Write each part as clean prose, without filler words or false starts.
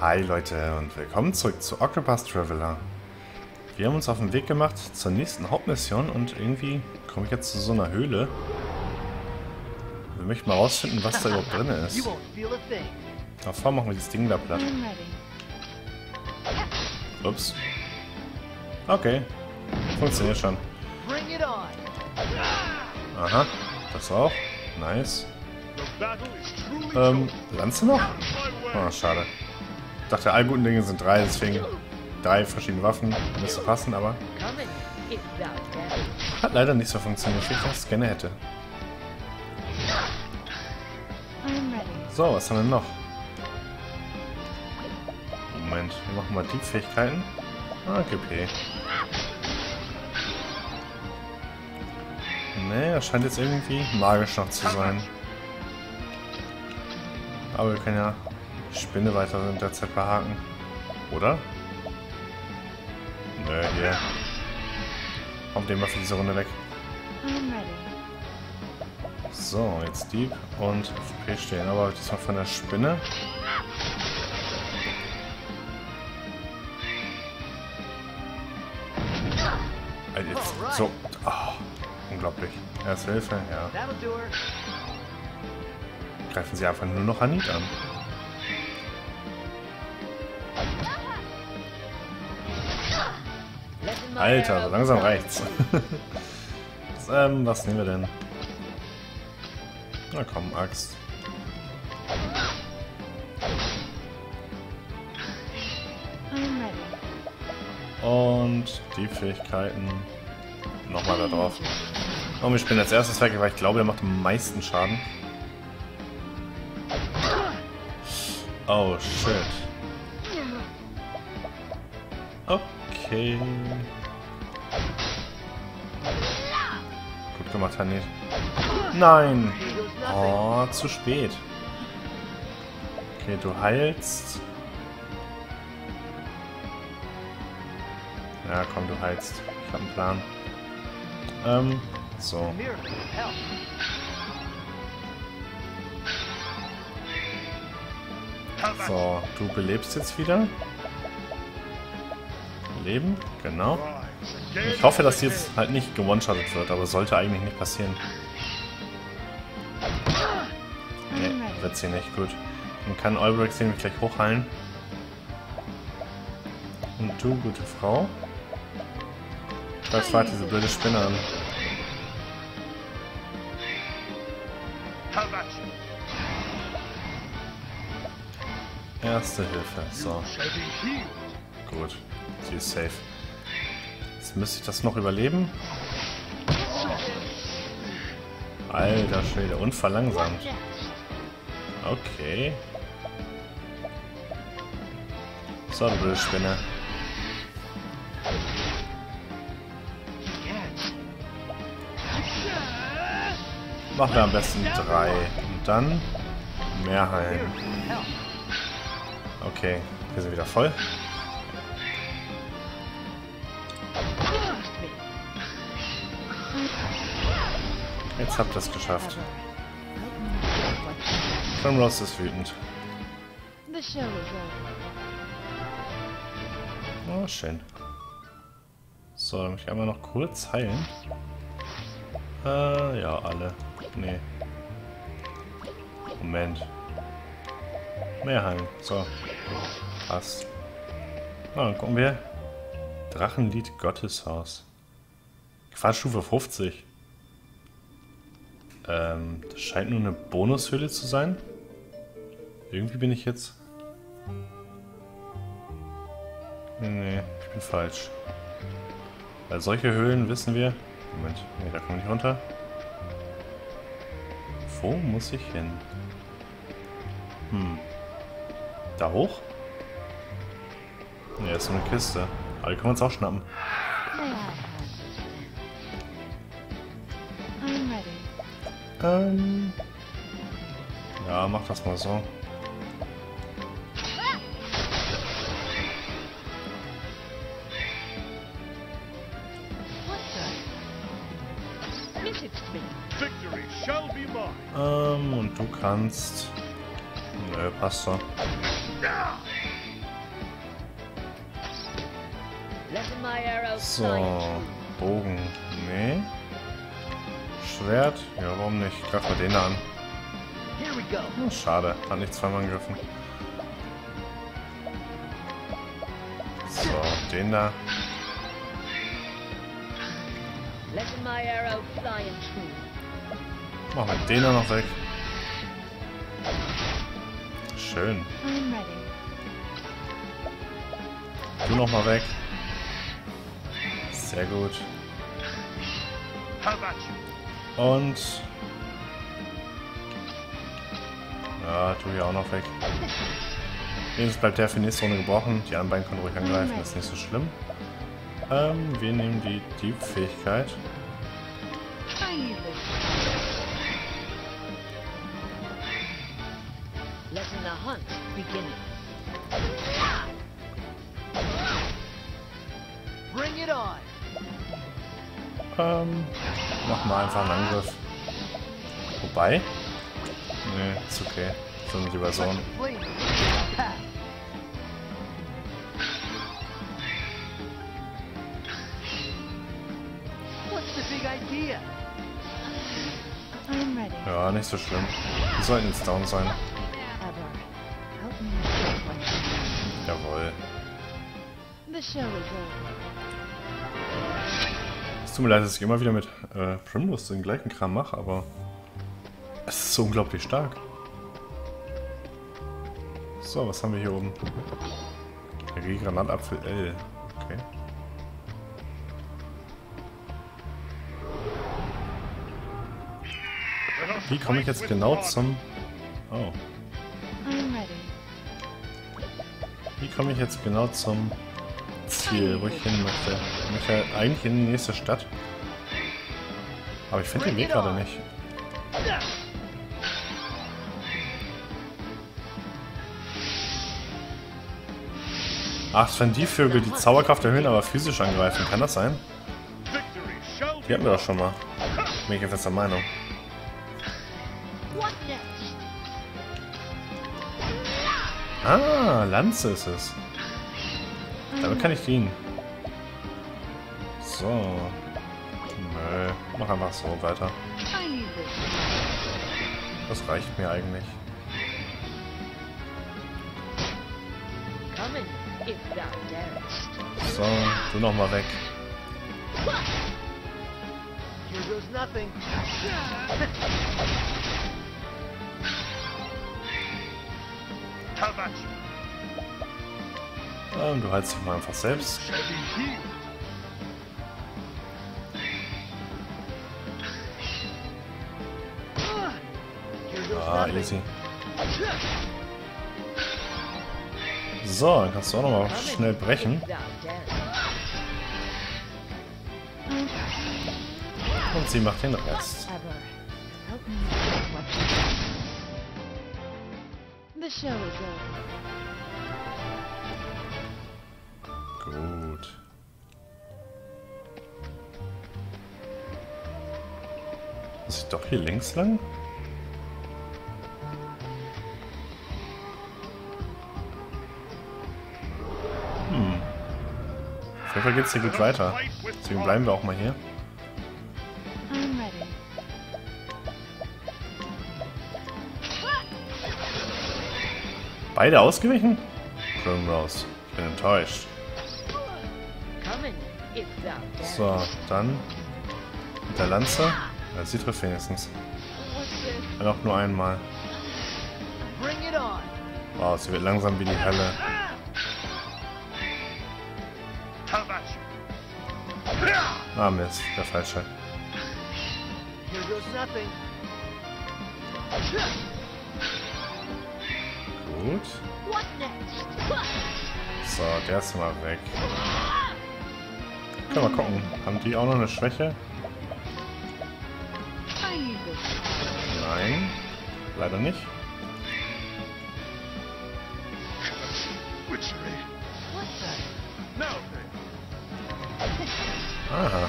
Hi Leute und willkommen zurück zu Octopus Traveler. Wir haben uns auf den Weg gemacht zur nächsten Hauptmission und irgendwie komme ich jetzt zu so einer Höhle. Wir möchten mal rausfinden, was da überhaupt drin ist. Davor machen wir das Ding da platt. Ups. Okay. Funktioniert schon. Aha. Das auch. Nice. Lanze noch? Oh, schade. Ich dachte, alle guten Dinge sind drei, deswegen 3 verschiedene Waffen. Müsste passen, aber hat leider nicht so funktioniert, wie ich das gerne hätte. So, was haben wir noch? Moment, wir machen mal die Fähigkeiten. GP. Ne, das scheint jetzt irgendwie magisch noch zu sein. Aber wir können ja die Spinne weiter in der Zeit behaken. Oder? Nö, hier. Kommt den mal für diese Runde weg. So, jetzt Dieb und FP stehen. Aber diesmal von der Spinne. Also jetzt so. Oh, unglaublich. Erste Hilfe, ja. Greifen sie einfach nur noch Anit an. Alter, so langsam reicht's. Was nehmen wir denn? Na komm, Axt. Und die Fähigkeiten nochmal da drauf. Und wir spielen als erstes weg, weil ich glaube, der macht am meisten Schaden. Oh shit. Okay. Gut gemacht, Hanit. Nein! Oh, zu spät. Okay, du heilst. Ja, komm, du heilst. Ich hab einen Plan. So. So, du belebst jetzt wieder. Leben, genau. Ich hoffe, dass jetzt halt nicht gewone-shottet wird, aber sollte eigentlich nicht passieren. Ne, wird's hier nicht gut. Dann kann Olbrecht nämlich gleich hochheilen. Und du, gute Frau. Das war diese blöde Spinne an. Erste Hilfe, so. Gut, sie ist safe. Jetzt müsste ich das noch überleben. Alter Schwede, und verlangsamt. Okay. So, du blöde Spinne. Machen wir am besten 3 und dann mehr heilen. Okay, wir sind wieder voll. Jetzt habt ihr es geschafft. Primrose ist wütend. Oh, schön. So, dann muss ich einmal noch kurz heilen. Ja, alle. Nee. Moment. Mehr heilen. So. Passt. Na, dann gucken wir. Drachenlied Gotteshaus. Gefahrstufe 50. Das scheint nur eine Bonushöhle zu sein. Irgendwie bin ich jetzt... Nee, ich bin falsch. Weil solche Höhlen wissen wir... Moment, nee, da komme ich nicht runter. Wo muss ich hin? Da hoch? Ne, ist so eine Kiste. Aber die können wir uns auch schnappen. Ja, mach das mal so. Und du kannst... Nö, passt so. So, Bogen. Nee. Schwert? Ja, warum nicht? Greif mal den da an. Oh, schade, hat nicht zweimal angegriffen. So, den da. Machen wir den da noch weg. Schön. Du noch mal weg. Sehr gut. Und... ja, tu hier auch noch weg. Jetzt bleibt der für die nächste Runde gebrochen. Die anderen beiden können ruhig angreifen, das ist nicht so schlimm. Wir nehmen die Diebfähigkeit. Machen wir einfach einen Angriff. Wobei? Nee, ist okay. Sind die Personen. Ja, nicht so schlimm. Die sollten jetzt down sein. Jawohl. Es tut mir leid, dass ich immer wieder mit Primrose den gleichen Kram mache, aber es ist so unglaublich stark. So, was haben wir hier oben? Granatapfel L. Okay. Wie komme ich jetzt genau zum... oh. Wie komme ich jetzt genau zum Ziel, wo ich hin möchte? Ich möchte eigentlich in die nächste Stadt. Aber ich finde den Weg gerade nicht. Ach, wenn die Vögel die Zauberkraft erhöhen, aber physisch angreifen, kann das sein? Die hatten wir doch schon mal. Bin ich jetzt der Meinung. Ah, Lanze ist es. Damit kann ich dienen. So. Nö, mach einfach so weiter. Das reicht mir eigentlich. So, du noch mal weg. Du heilst dich mal einfach selbst. Ah, easy. So, dann kannst du auch noch mal schnell brechen. Und sie macht den Rest. Gut. Muss ich doch hier links lang? Auf jeden Fall geht's hier gut weiter. Deswegen bleiben wir auch mal hier. Beide ausgewichen? Primrose. Ich bin enttäuscht. So, dann mit der Lanze. Ja, sie trifft wenigstens. Wenn auch nur einmal. Wow, sie wird langsam wie die Hölle. Ah Mist, der falsche. Gut. So, der ist mal weg. Können wir mal gucken. Haben die auch noch eine Schwäche? Nein. Leider nicht. Aha.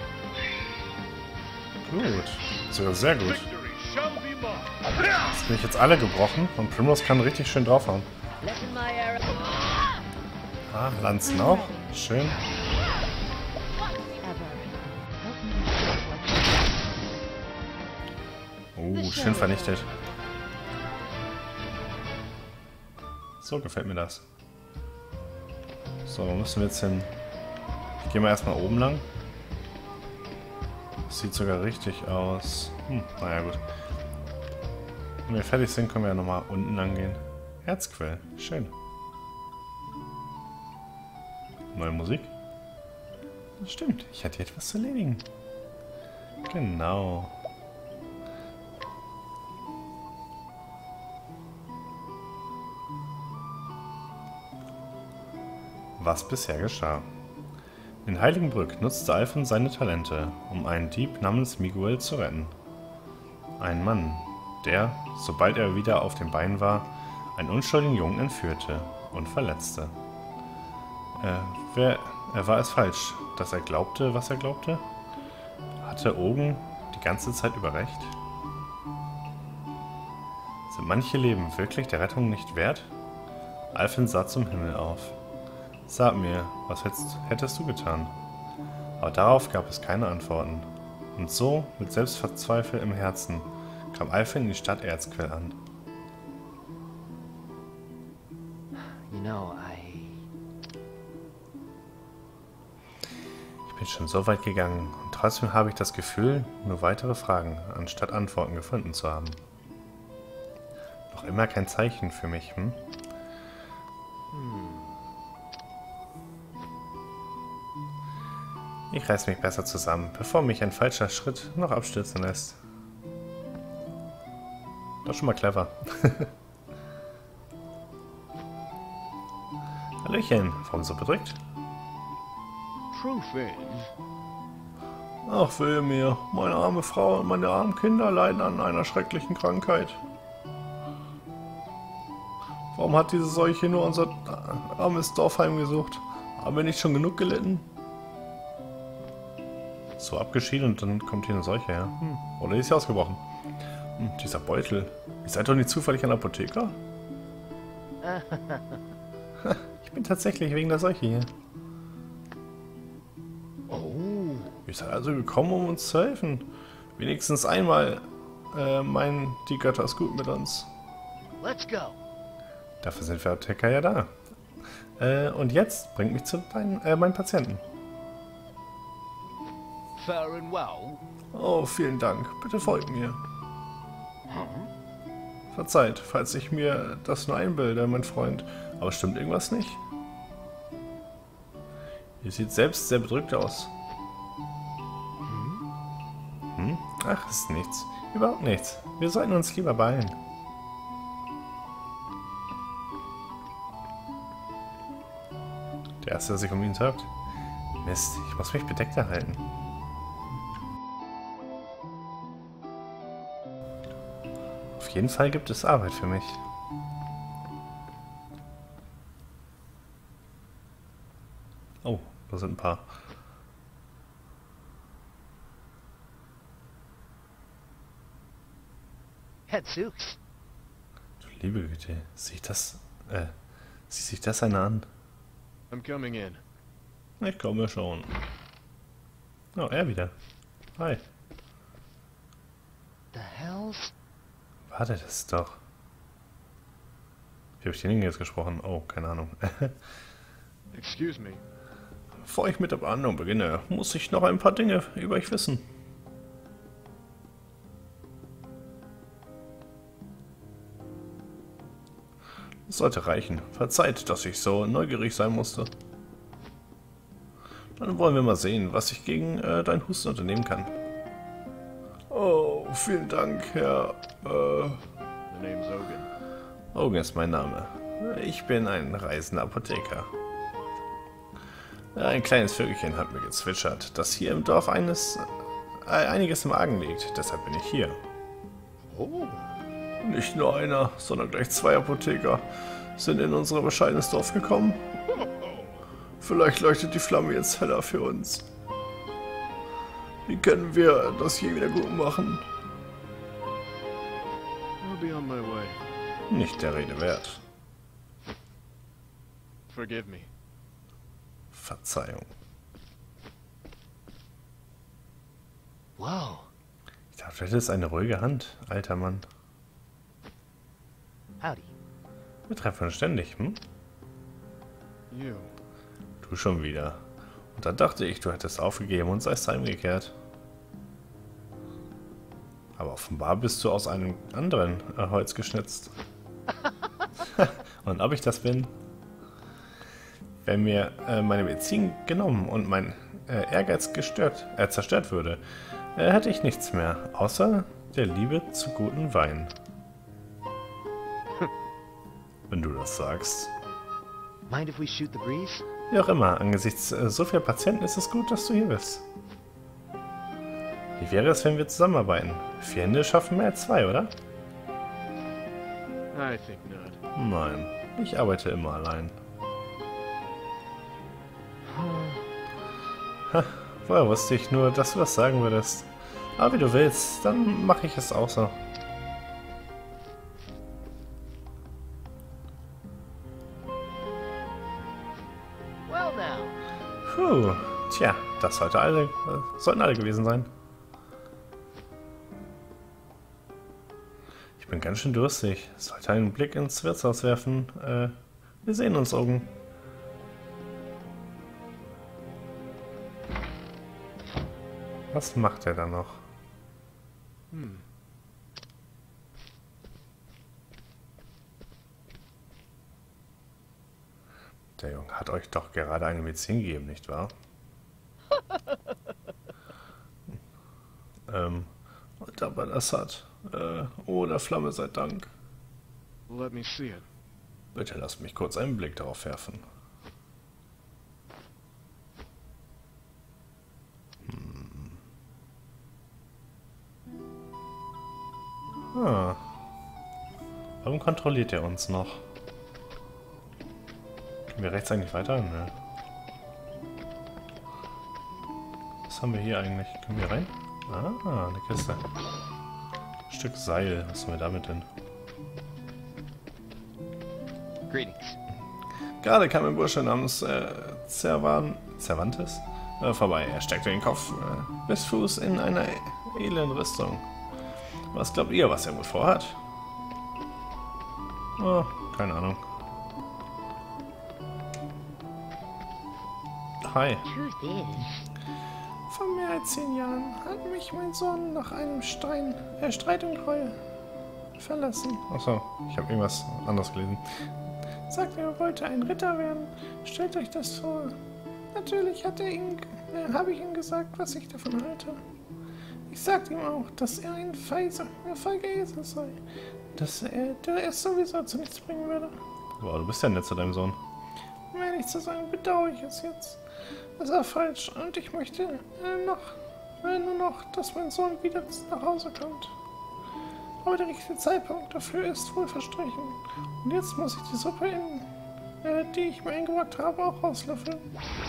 Gut. Sogar sehr gut. Jetzt bin ich jetzt alle gebrochen und Primrose kann richtig schön draufhauen. Ah, Lanzen auch. Schön. Schön vernichtet. So gefällt mir das. So, wo müssen wir jetzt hin? Ich gehe mal erstmal oben lang. Das sieht sogar richtig aus. Naja, gut. Wenn wir fertig sind, können wir ja nochmal unten lang gehen. Herzquell. Schön. Neue Musik. Das stimmt. Ich hatte hier etwas zu erledigen. Genau. Was bisher geschah. In Heiligenbrück nutzte Alfin seine Talente, um einen Dieb namens Miguel zu retten. Ein Mann, der, sobald er wieder auf den Beinen war, einen unschuldigen Jungen entführte und verletzte. War es falsch, dass er glaubte, was er glaubte? Hatte Ogen die ganze Zeit über recht? Sind manche Leben wirklich der Rettung nicht wert? Alfin sah zum Himmel auf. Sag mir, was hättest du getan? Aber darauf gab es keine Antworten. Und so, mit Selbstverzweifel im Herzen, kam Alfin in die Stadt Erzquell an. Ich bin schon so weit gegangen und trotzdem habe ich das Gefühl, nur weitere Fragen anstatt Antworten gefunden zu haben. Noch immer kein Zeichen für mich, Ich reiß mich besser zusammen, bevor mich ein falscher Schritt noch abstürzen lässt. Das ist schon mal clever. Hallöchen, warum so bedrückt? Ach weh mir, meine arme Frau und meine armen Kinder leiden an einer schrecklichen Krankheit. Warum hat diese Seuche nur unser armes Dorf heimgesucht? Haben wir nicht schon genug gelitten? So abgeschieden und dann kommt hier eine Seuche her. Oder ist sie ausgebrochen? Dieser Beutel. Ihr seid doch nicht zufällig ein Apotheker? Ich bin tatsächlich wegen der Seuche hier. Ihr seid also gekommen, um uns zu helfen. Wenigstens einmal meinen die Götter es gut mit uns. Let's go. Dafür sind wir Apotheker ja da. Und jetzt bringt mich zu meinen Patienten. Fair and well. Oh, vielen Dank. Bitte folgt mir. Verzeiht, falls ich mir das nur einbilde, mein Freund. Aber stimmt irgendwas nicht? Ihr seht selbst sehr bedrückt aus. Ach, ist nichts. Überhaupt nichts. Wir sollten uns lieber beeilen. Der Erste, der sich um ihn sorgt. Mist, ich muss mich bedeckt erhalten. Auf jeden Fall gibt es Arbeit für mich. Oh, da sind ein paar. Hetzux. Du liebe Güte, sieh sich das einer an? I'm coming in. Ich komme schon. Oh, er wieder. Hi. The hell's? Warte, das ist doch... Wie habe ich den jetzt gesprochen? Oh, keine Ahnung. Excuse me. Bevor ich mit der Behandlung beginne, muss ich noch ein paar Dinge über euch wissen. Es sollte reichen. Verzeiht, dass ich so neugierig sein musste. Dann wollen wir mal sehen, was ich gegen deinen Husten unternehmen kann. Oh, vielen Dank, Herr... The name's Ogun. Ogun ist mein Name. Ich bin ein reisender Apotheker. Ein kleines Vögelchen hat mir gezwitschert, dass hier im Dorf einiges im Argen liegt. Deshalb bin ich hier. Oh. Nicht nur einer, sondern gleich zwei Apotheker sind in unser bescheidenes Dorf gekommen. Vielleicht leuchtet die Flamme jetzt heller für uns. Wie können wir das hier wieder gut machen? I'll be on my way. Nicht der Rede wert. Forgive me. Verzeihung. Whoa. Ich Du hättest eine ruhige Hand, alter Mann. Howdy. Wir treffen uns ständig, hm? You. Du schon wieder. Und dann dachte ich, du hättest aufgegeben und seist heimgekehrt. Aber offenbar bist du aus einem anderen Holz geschnitzt. Und ob ich das bin? Wenn mir meine Beziehung genommen und mein Ehrgeiz zerstört würde, hätte ich nichts mehr, außer der Liebe zu guten Wein. Wenn du das sagst. Mind if we shoot the breeze? Wie auch immer, angesichts so vieler Patienten ist es gut, dass du hier bist. Wie wäre es, wenn wir zusammenarbeiten? 4 Hände schaffen mehr als 2, oder? I think not. Nein, ich arbeite immer allein. Ha, woher wusste ich nur, dass du das sagen würdest? Aber wie du willst, dann mache ich es auch so. Well now. Puh, tja, das sollten alle gewesen sein. Ich bin ganz schön durstig. Sollte einen Blick ins Wirtshaus werfen. Wir sehen uns, Ogen. Was macht er da noch? Der Junge hat euch doch gerade eine Medizin gegeben, nicht wahr? Und aber das hat... oh, der Flamme sei Dank. Let me see it. Bitte lasst mich kurz einen Blick darauf werfen. Warum kontrolliert er uns noch? Können wir rechts eigentlich weiter? Nö. Was haben wir hier eigentlich? Können wir rein? Ah, eine Kiste. Ein Stück Seil. Was haben wir damit denn? Greetings. Gerade kam ein Bursche namens Cervantes vorbei. Er steckte den Kopf bis Fuß in einer edlen Rüstung. Was glaubt ihr, was er wohl vorhat? Oh, keine Ahnung. Hi. Truth is, Vor mehr als 10 Jahren hat mich mein Sohn nach einem Streit um Treue verlassen. Achso, ich habe irgendwas anderes gelesen. Sagt, er wollte ein Ritter werden. Stellt euch das vor. Natürlich habe ich ihm gesagt, was ich davon halte. Ich sagte ihm auch, dass er ein feiger Esel sei. Dass er es sowieso zu nichts bringen würde. Wow, du bist ja nett zu deinem Sohn. Um ehrlich zu sagen, bedauere ich es jetzt. Das war falsch und ich möchte nur noch, dass mein Sohn wieder nach Hause kommt. Aber der richtige Zeitpunkt dafür ist wohl verstrichen. Und jetzt muss ich die Suppe, die ich mir eingebracht habe, auch auslöffeln.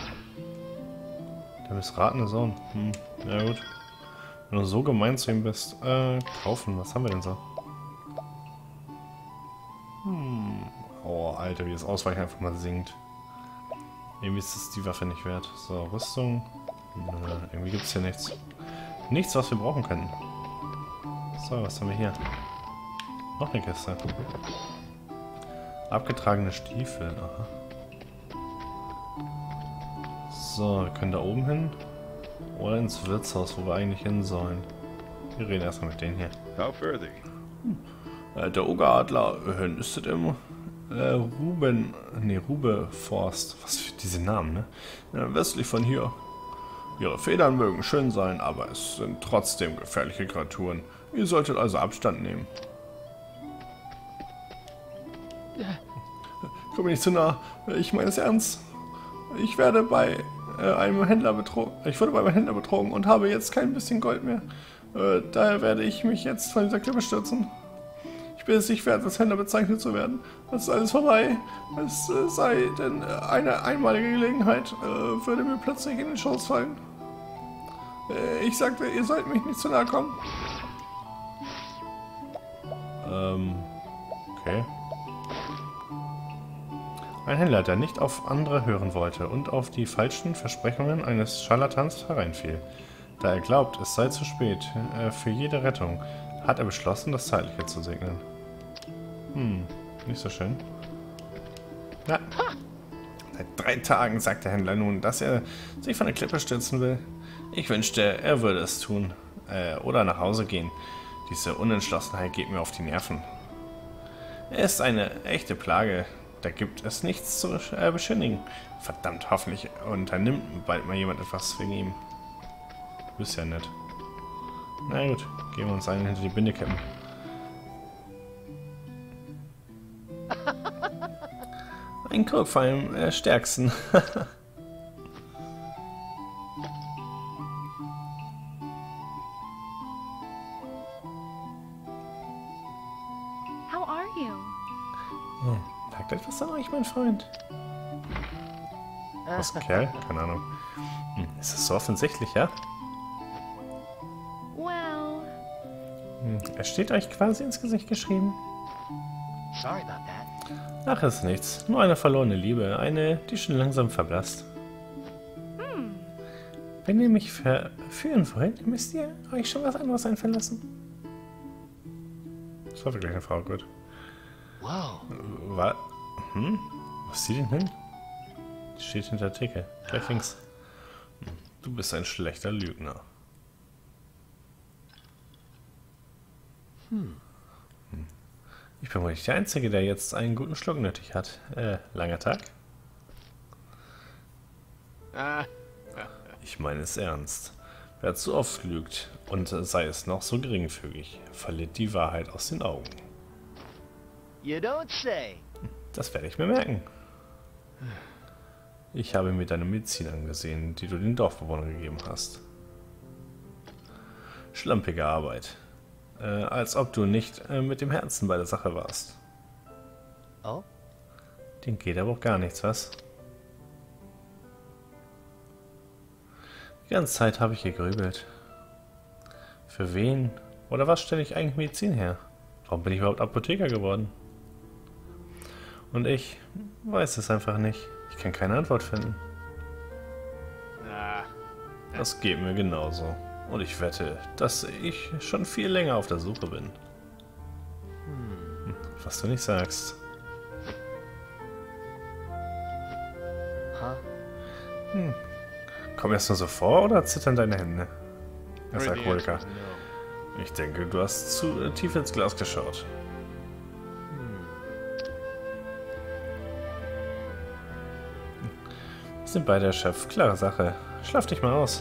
Der missratene Sohn. Ja gut. Wenn du so gemein zu ihm bist. Kaufen. Was haben wir denn so? Oh, Alter, wie das Ausweichen einfach mal sinkt. Irgendwie ist es die Waffe nicht wert. So, Rüstung. Nö, irgendwie gibt es hier nichts. Nichts, was wir brauchen können. So, was haben wir hier? Noch eine Kiste. Abgetragene Stiefel. Aha. So, wir können da oben hin. Oder ins Wirtshaus, wo wir eigentlich hin sollen. Wir reden erstmal mit denen hier. How fare they? Der Ogeradler nistet im Rubeforst. Was für diese Namen, ne? Westlich von hier. Ihre Federn mögen schön sein, aber es sind trotzdem gefährliche Kreaturen. Ihr solltet also Abstand nehmen. Komm mir nicht zu nah. Ich meine es ernst. Ich werde bei einem Händler betrogen. Ich wurde bei einem Händler betrogen und habe jetzt kein bisschen Gold mehr. Daher werde ich mich jetzt von dieser Klippe stürzen. Ich bin es nicht wert, als Händler bezeichnet zu werden. Das ist alles vorbei. Es sei denn eine einmalige Gelegenheit, würde mir plötzlich in den Schoß fallen. Ich sagte, ihr sollt mich nicht zu nahe kommen. Okay. Ein Händler, der nicht auf andere hören wollte und auf die falschen Versprechungen eines Scharlatans hereinfiel. Da er glaubt, es sei zu spät für jede Rettung, hat er beschlossen, das Zeitliche zu segnen. Nicht so schön. Ja. Seit 3 Tagen sagt der Händler nun, dass er sich von der Klippe stürzen will. Ich wünschte, er würde es tun. Oder nach Hause gehen. Diese Unentschlossenheit geht mir auf die Nerven. Er ist eine echte Plage. Da gibt es nichts zu beschönigen. Verdammt, hoffentlich unternimmt bald mal jemand etwas wegen ihm. Du bist ja nett. Na gut, gehen wir uns einen hinter die Binde kippen. Ein Krug vor allem stärksten. How are you? Sagt etwas an euch, mein Freund? Was, Kerl? Keine Ahnung. Ist es so offensichtlich, ja? Well, Er steht euch quasi ins Gesicht geschrieben. Sorry about that. Ach, ist nichts. Nur eine verlorene Liebe. Eine, die schon langsam verblasst. Wenn ihr mich verführen wollt, müsst ihr euch schon was anderes einfallen lassen. Das war wirklich eine Frau, gut. Whoa. Was? Wo ist sie denn hin? Die steht hinter der Theke. Gleich links. Du bist ein schlechter Lügner. Ich bin wohl nicht der Einzige, der jetzt einen guten Schluck nötig hat. Langer Tag? Ich meine es ernst. Wer zu oft lügt, und sei es noch so geringfügig, verliert die Wahrheit aus den Augen. You don't say. Das werde ich mir merken. Ich habe mir deine Medizin angesehen, die du den Dorfbewohnern gegeben hast. Schlampige Arbeit. Als ob du nicht mit dem Herzen bei der Sache warst. Oh? Den geht aber auch gar nichts, was? Die ganze Zeit habe ich gegrübelt. Für wen oder was stelle ich eigentlich Medizin her? Warum bin ich überhaupt Apotheker geworden? Und ich weiß es einfach nicht. Ich kann keine Antwort finden. Das geht mir genauso. Und ich wette, dass ich schon viel länger auf der Suche bin. Was du nicht sagst. Huh? Kommt das nur so vor oder zittern deine Hände? Als Afraid the answer Alkoholiker. is no. Ich denke, du hast zu tief ins Glas geschaut. Wir sind beide der Chef. Klare Sache. Schlaf dich mal aus.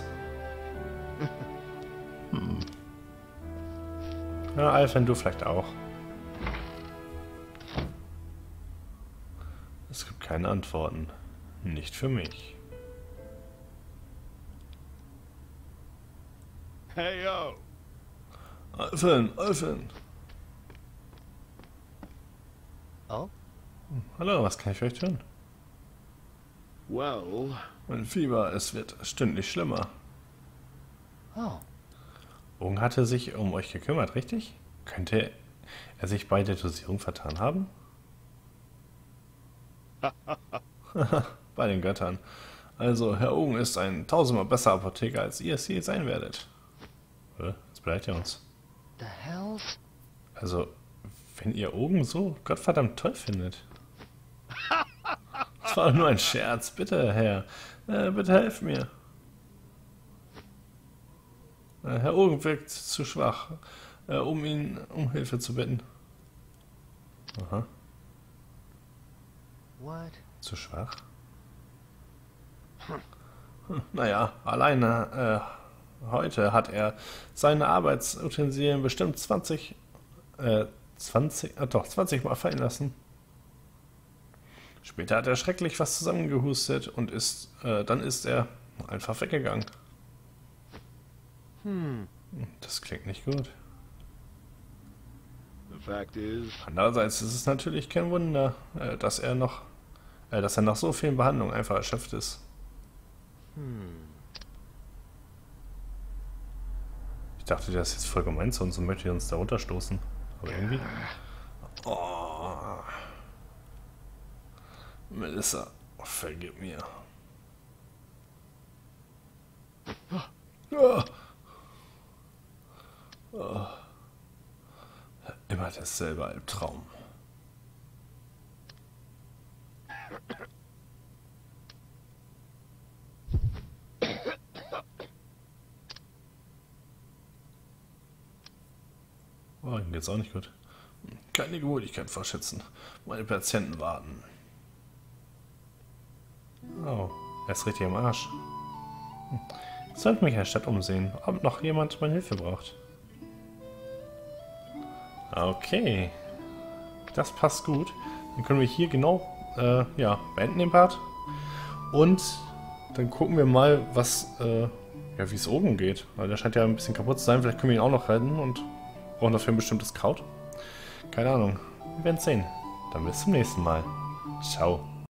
Ja, Alfred, du vielleicht auch. Es gibt keine Antworten. Nicht für mich. Hey, yo! Alfred! Oh? Hallo, was kann ich für euch tun? Well, Mein Fieber, es wird stündlich schlimmer. Oh. Owen hatte sich um euch gekümmert, richtig? Könnte er sich bei der Dosierung vertan haben? Bei den Göttern. Also, Herr Owen ist ein tausendmal besser Apotheker, als ihr es je sein werdet. Jetzt beleidigt ihr uns. The hells? Also, wenn ihr Owen so gottverdammt toll findet. Das war doch nur ein Scherz. Bitte, Herr. Bitte helft mir. Herr Owen wirkt zu schwach, um ihn um Hilfe zu bitten. Aha. What? Zu schwach? Naja, alleine heute hat er seine Arbeitsutensilien bestimmt 20 Mal fallen lassen. Später hat er schrecklich was zusammengehustet und dann ist er einfach weggegangen. Das klingt nicht gut. the fact is, Andererseits ist es natürlich kein Wunder, dass er nach so vielen Behandlungen einfach erschöpft ist. Ich dachte, der ist jetzt voll gemein zu uns und möchte uns da runterstoßen. Aber irgendwie... Oh. Melissa, vergib mir. Immer derselbe Albtraum. Oh, ihm geht's auch nicht gut. Keine Gemütlichkeit verschätzen. Meine Patienten warten. Oh, er ist richtig am Arsch. Ich sollte mich in der Stadt umsehen, ob noch jemand meine Hilfe braucht. Okay. Das passt gut. Dann können wir hier genau ja, beenden den Part. Und dann gucken wir mal, was ja, wie es oben geht. Weil der scheint ja ein bisschen kaputt zu sein. Vielleicht können wir ihn auch noch retten und brauchen dafür ein bestimmtes Kraut. Keine Ahnung. Wir werden sehen. Dann bis zum nächsten Mal. Ciao.